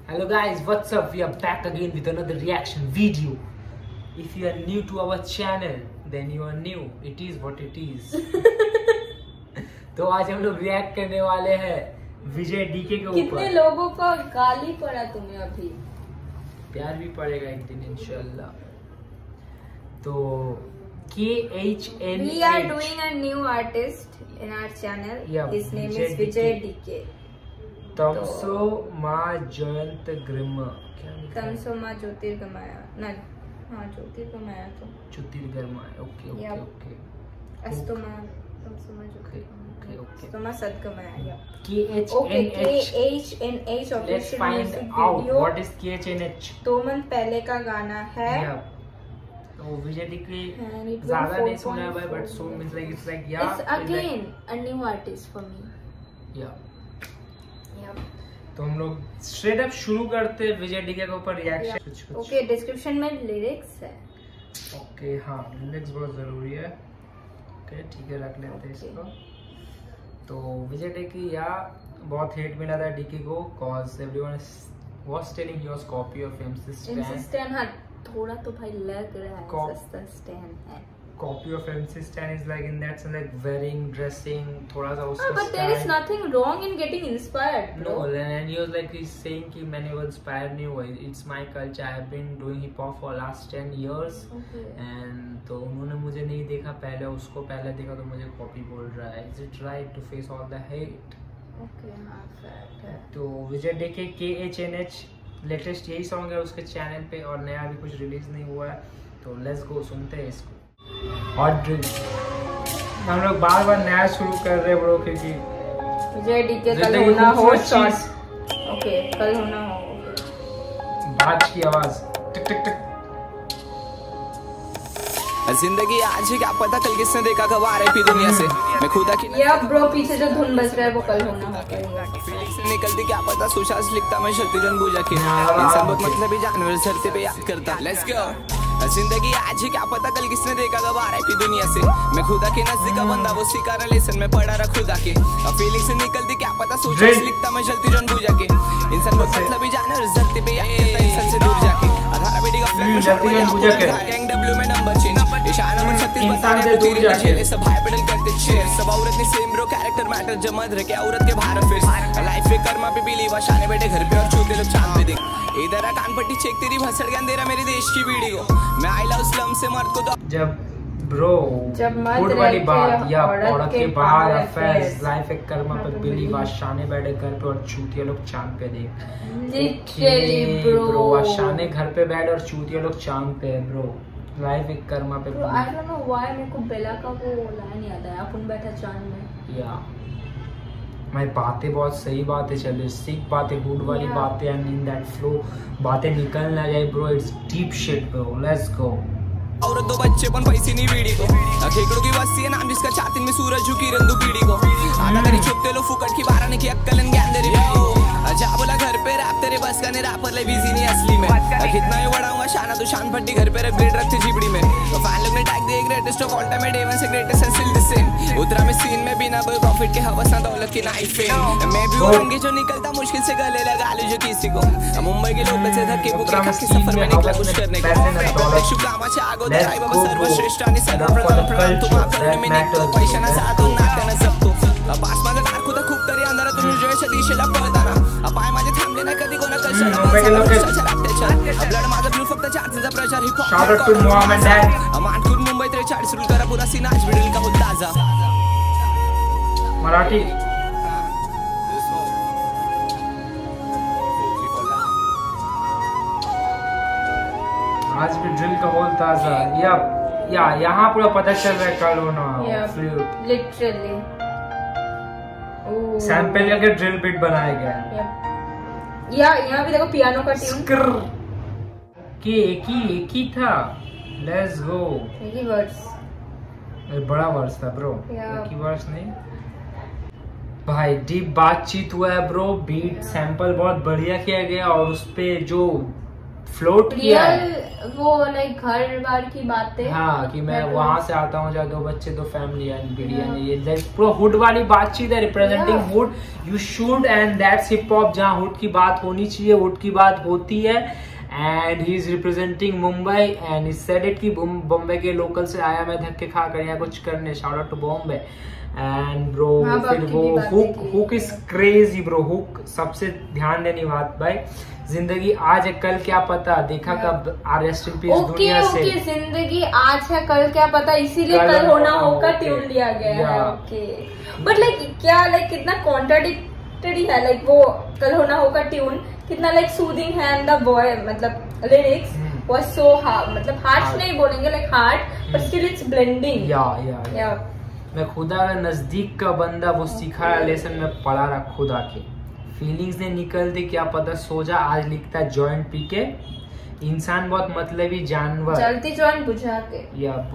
Hello guys, what's up? We are back again with another reaction video. If you are new to our channel, then you are new. It is what it is. तो आज हम लोग react करने वाले हैं विजय DK के ऊपर। कितने लोगों का गाली पड़ा तुम्हें अभी? प्यार भी पड़ेगा एक दिन इंशाल्लाह। तो KHNH. We are doing a new artist in our channel. Yeah, his name Vijay is Vijay DK. तमसो माँ जयंत ग्रिम क्या लिखा है? तमसो माँ ज्योतिर्गमया ना, हाँ ज्योतिर्गमया तो ज्योतिर्गमय। Okay okay okay. अस्तो माँ तमसो माँ ज्योतिर्गमया अस्तो माँ सद्गमया। KHNH Let's official find music out video. what is KHNH. 2 month पहले का गाना है। तो विजय डीके And it ज्यादा will नहीं सुना है but so means like it's like yeah It's again a new artist for me. या Yeah. तो हम लोग स्ट्रेट अप शुरू करते हैं विजय डीके के ऊपर रिएक्शन कुछ ओके, डिस्क्रिप्शन में लिरिक्स है। ओके हाँ, लिरिक्स बहुत जरूरी है। ओके ठीक है, रख लेते हैं इसको। तो विजय डीके या बहुत हेट मिला था डीके को cause everyone was telling he was copy of MC Stan। हाँ, थोड़ा तो भाई लग रहा है सस्ता स्टैन है। Copy of MC Stan is like in that sense like wearing, dressing, थोड़ा सा उसका but there is nothing wrong in getting inspired, bro. No, and he was like he's saying कि मैंने वो inspire नहीं हुआ, it's my culture, I have been doing hip hop for last 10 years, okay. and तो उन्होंने मुझे नहीं देखा पहले, उसको पहले देखा तो मुझे कॉपी बोल रहा है। Is it right to face all the hate? Okay, हाँ fact है। तो विजय डीके KHNH लेटेस्ट यही सॉन्ग है उसके चैनल पे और नया अभी कुछ रिलीज नहीं हुआ है, तो लेट्स गो सुनते हैं इसको। और ड्रिल हम लोग बार बार नया शुरू कर रहे हैं ब्रो, क्योंकि विजय डीके कल होना हो शॉर्ट। ओके कल होना हो बात की आवाज टिक टिक टिक। जिंदगी आज है क्या पता कल किसने देखा कब आ रही दुनिया से मैं खुदा की या ब्रो पीछे जो धुन बज रहा है वो कल होना होगा। फीलिंग्स से निकलती क्या पता सुशास लिखता मैं शक्तिजन पूजा के इंसान बहुत मतलब जानवर धरती पे याद करता। Let's go. जिंदगी आज है क्या पता कल किसने देखा कब आ रही दुनिया से मैं खुदा के नजदीक का बंदा वो सिकारा लेसन में पड़ा रहा खुदा के फीलिंग्स से निकलती क्या पता सुशास लिखता मैं शक्तिजन पूजा के इंसान बहुत मतलब जानवर धरती पे याद करता इंसान से दूर जाके आधार बेटी का फ्लैट गैंग डब्ल्यू में नंबर चेंज इशारा में 36 इंसान से दूर जाके सब हाई पेडल करते शेर सब औरत ने सेम ब्रो कैरेक्टर मैटर जमद रखे औरत के बाहर फिर लाइफ पे कर्मा पे बिलीव शाने बैठे घर पे और छूते लोग चांद पे देख इधर कान पट्टी चेक तेरी भसड़ गया अंधेरा मेरे देश की वीडियो मैं आई लव स्लम से मर्द को तो जब ब्रो गुड वाली बात या औरत के बाहर अफेयर्स लाइफ एक कर्मा पे बिलीव शाने बैठे घर पे और चूतिया लोग चांद पे देख लिटरली ब्रो शाने घर पे बैठ और चूतिया लोग चांद पे है ब्रो लाइफ एक कर्मा पे। आई डोंट नो व्हाई मेरे को बेला का वो लाइन याद आया अपन बैठा चांद में। या मैं बातें बहुत सही बातें चल रही, सिक बातें गुड वाली बातें एंड इन दैट फ्लो बातें निकल ना जाए bro, it's deep shit bro. Let's go. और दो बच्चे पन पैसे नहीं वीडी को खेकड़ों की बस्ती है नाम जिसका चाहती में सूरज झुकी रंदू पीड़ी को आना तेरी छुपते लो फुकट की बारह ने की अक्कलन ज्ञान तेरी जा बोला घर पे रैप तेरे बस का नहीं रैपर ले बिजी नहीं असली में कितना ही बढ़ाऊंगा शाना तो शान फट्टी घर पे अपग्रेड रखते जीबड़ी में तो फैन लोग ने टैग दिए greatest of all time day one से greatest and still the same उतरा में सीन में बिना कोई प्रॉफिट के हवस ना दौलत की नाइफ फेम मैं भी होंगे जो निकलता मुश्किल से गले लगा लो जो किसी को मुंबई के लोग से धक्के बुके खा के सफर में निकला कुछ करने को शुक्रामा से आगो दराई बाबा सर्वश्रेष्ठ आणि सर्वप्रथम तुम करणे में निघतो पैशाना साधून नात्यानं जपतो पास माझा कार खुदा खूप तरी अंधारा तुम्ही जयच्या दिशेला पळताना पाय माझे थांबले नाही कधी कोणा कशाला ब्लड माझा ब्लू फक्त चार्जचा प्रचार हिप हॉप मानखुद मुंबई 43 रुल करा पुरा सीना आज भिडेल का हो ताजा मराठी आज भी ड्रिल का होल ताजा या यहाँ पूरा पता चल रहा है कल होना लिटरली सैंपल करके ड्रिल बीट बनाया गया है। या यहाँ भी देखो पियानो का ट्यून कि एक ही था। Let's go. एक ही वर्ड्स बड़ा वर्ड्स था ब्रो, एक ही वर्ड्स नहीं भाई। डीप बातचीत हुआ है ब्रो, बीट सैंपल बहुत बढ़िया किया गया और उसपे जो फ्लोट किया है। वो लाइक घर बार की बातें। हाँ, कि मैं वहां से आता हूँ जहाँ 2 बच्चे 2 फैमिली एंड बिरयानी, ये लाइक पूरा हुड वाली बातचीत है, representing hood. You should and that's hip hop, जहाँ हुड की बात होनी चाहिए, हुड की बात होती है। And he is representing Mumbai and he said it कि बॉम्बे के लोकल से आया मैं धक्के खा कर या कुछ करने, shout out to Bombay. And bro फिर वो hook is crazy bro, hook सबसे ध्यान देने बात भाई, जिंदगी आज है कल क्या पता, देखा कब रेस्ट इन पीस दुनिया से। जिंदगी आज है कल क्या पता, इसीलिए कल होना होगा ट्यून लिया गया है। ओके, बट लाइक क्या लाइक कितना कॉन्ट्राडिक्टरी है, लाइक वो कल होना होगा ट्यून कितना लाइक सूदिंग है एंड द बॉय मतलब लिरिक्स वाज सो हार्ड, मतलब हार्श नहीं बोलेंगे like hard, but still it's blending. Yeah मैं खुदा का नजदीक का बंदा, वो सिखाया लेसन में पढ़ा रहा खुदा के, फीलिंग्स ने निकल दी क्या पता सो जा, आज लिखता है जॉइंट पी के, इंसान बहुत मतलबी जानवर, जलती जॉइंट बुझा के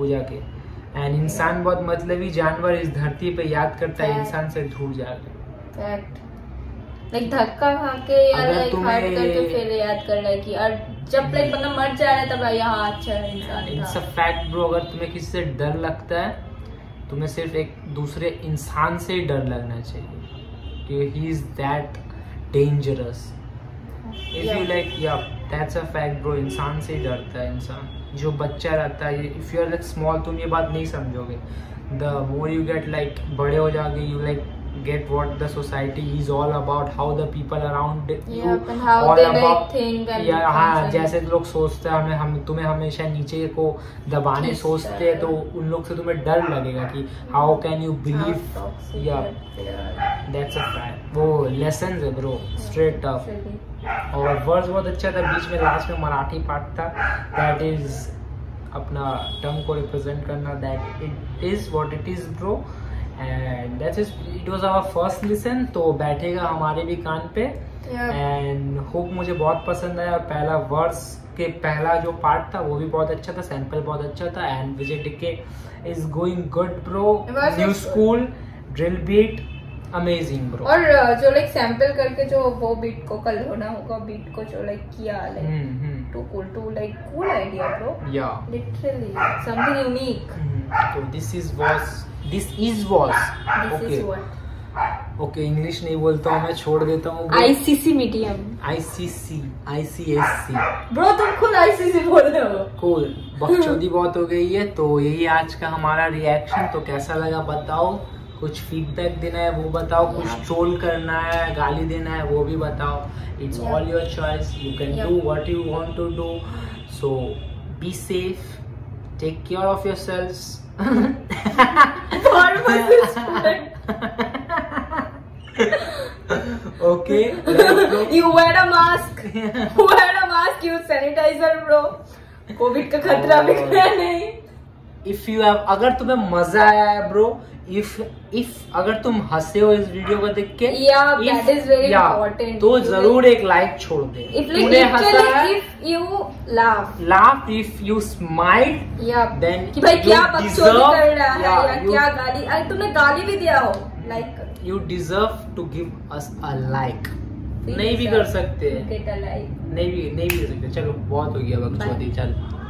एंड इंसान बहुत मतलबी जानवर, इस धरती पे याद करता है इंसान से दूर जाके। लाइक धक्का खा के या लाइक हार्ट करके फिर याद कर रहा है कि और जब लाइक बंदा मर जा रहा है तब यहाँ अच्छा है इंसान। इट्स अ फैक्ट ब्रो, अगर तुम्हें किसी से डर लगता है, तुम्हें सिर्फ एक दूसरे इंसान से ही डर लगना चाहिए, क्योंकि he is that dangerous. If you like that's a fact bro, इंसान से ही डरता है इंसान, जो बच्चा रहता है। If you are like small, तुम ये बात नहीं समझोगे, the more you get like बड़े हो जाओगे, you like get what the society is all about, how the people around you and how all they about think and हाँ, जैसे लोग सोचते हैं हम तुम्हें हमेशा नीचे को दबाने सोचते हैं, तो उन लोग से तुम्हें डर लगेगा कि how can you believe, that's a fact। वो lessons है bro, straight up। और वर्ड्स बहुत अच्छा था, बीच में लास्ट में मराठी पार्ट था, that is अपना टंग को रिप्रेजेंट करना, that it is what it is bro। And that is it was our first listen, तो बैठेगा हमारे भी कान पे। एंड हुक मुझे बहुत पसंद आया, पहला वर्स के पहला जो पार्ट था वो भी बहुत अच्छा था, सैंपल बहुत अच्छा था। And Vijay DK is going good bro, new school drill beat amazing bro. और जो लाइक सैंपल करके जो वो बीट को कल होना होगा बीट को जो लाइक किया like to like cool idea bro, yeah literally something unique. तो दिस इज ओके, इंग्लिश नहीं बोलता हूँ मैं, छोड़ देता हूँ। आईसीसी मीडियम, ICSC ब्रो, तुम खुद आईसीसी बोल रहे हो। कूल, बकचोदी बहुत हो गई है। तो यही आज का हमारा रिएक्शन, तो कैसा लगा बताओ, कुछ फीडबैक देना है वो बताओ, कुछ ट्रोल करना है, गाली देना है वो भी बताओ। It's all your choice, you can do what you want to do. So be safe, take care of yourselves. Okay, you wear a mask, use sanitizer bro, Covid का खतरा भी नहीं। If you have, अगर तुम्हें मजा आया है bro, if अगर तुम हंसे हो इस वीडियो को देख के, that is very important, तो जरूर एक लाइक छोड़ दे। तूने हंसा है, if you laugh, if you smile, then कि भाई क्या बकचोदी कर रहा है या क्या गाली, अरे तुमने गाली भी दिया हो, like you deserve to give us a like। नहीं भी कर सकते, नहीं भी कर सकते। चलो बहुत हो गया बकचोदी, चल।